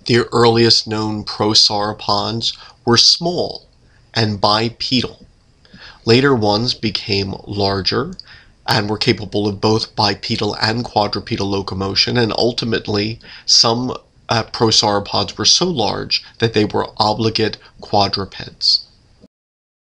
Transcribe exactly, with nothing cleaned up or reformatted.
The earliest known prosauropods were small and bipedal. Later ones became larger and were capable of both bipedal and quadrupedal locomotion, and ultimately some uh, prosauropods were so large that they were obligate quadrupeds.